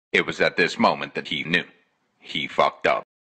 It was at this moment that he knew. He fucked up.